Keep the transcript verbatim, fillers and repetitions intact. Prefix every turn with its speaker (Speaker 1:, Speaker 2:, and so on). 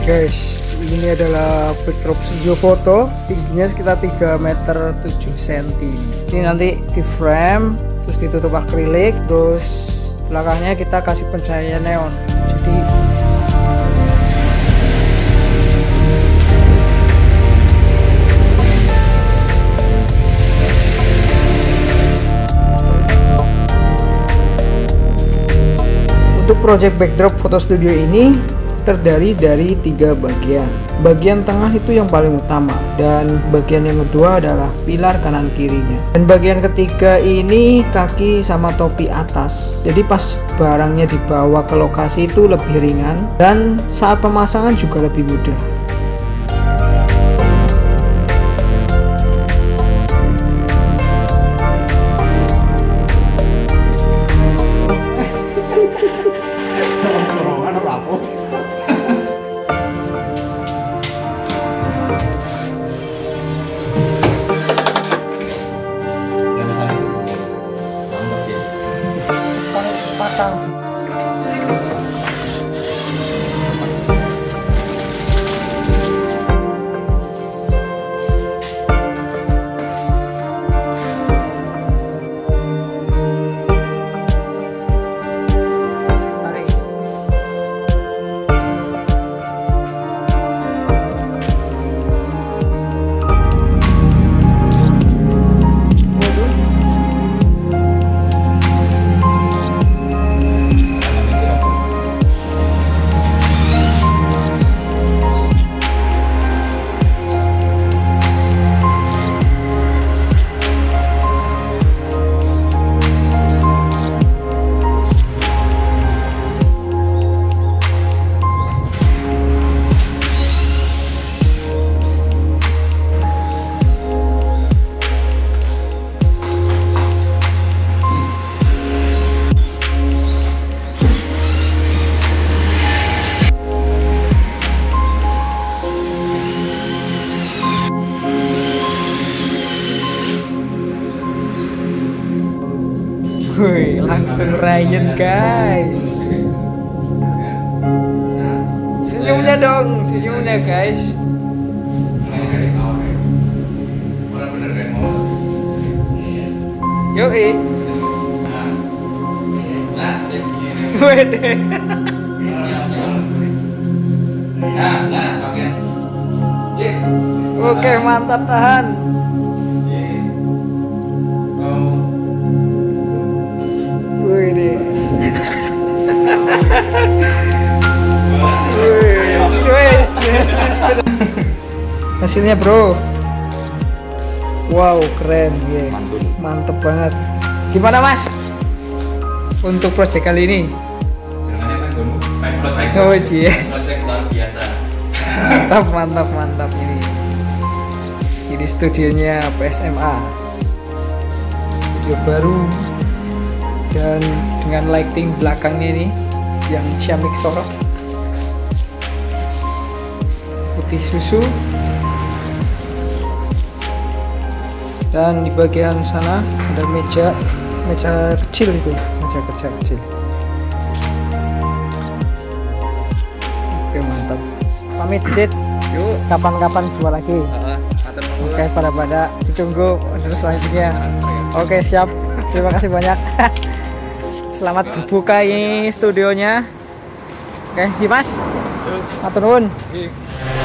Speaker 1: guys, ini adalah backdrop studio foto, tingginya sekitar tiga meter tujuh sentimeter. Ini nanti di frame, terus ditutup akrilik, terus belakangnya kita kasih pencahayaan neon. Jadi untuk project backdrop foto studio ini terdiri dari tiga bagian. Bagian tengah itu yang paling utama, dan bagian yang kedua adalah pilar kanan kirinya. Dan bagian ketiga ini kaki sama topi atas. Jadi pas barangnya dibawa ke lokasi itu lebih ringan, dan saat pemasangan juga lebih mudah. Pasang. Tarik. Wih, langsung Ryan guys. Senyumnya dong, senyumnya guys. Yoi. Wede. Oke, mantap, tahan. Wih, hasilnya bro, wow keren ya, mantep banget. Gimana mas untuk project kali ini? Oh yes, mantap mantap mantap ini. Ini studionya P S M A, studio baru. Dan dengan lighting belakangnya ini yang Xiaomi sorot putih susu, dan di bagian sana ada meja meja kecil itu meja kerja kecil. Oke mantap, pamit Sid, yuk kapan-kapan jumpa lagi. Oke, pada pada ditunggu terus selanjutnya. Oke siap, terima kasih banyak. Selamat berbuka ini studionya. Oke, Dimas. Matur nuwun.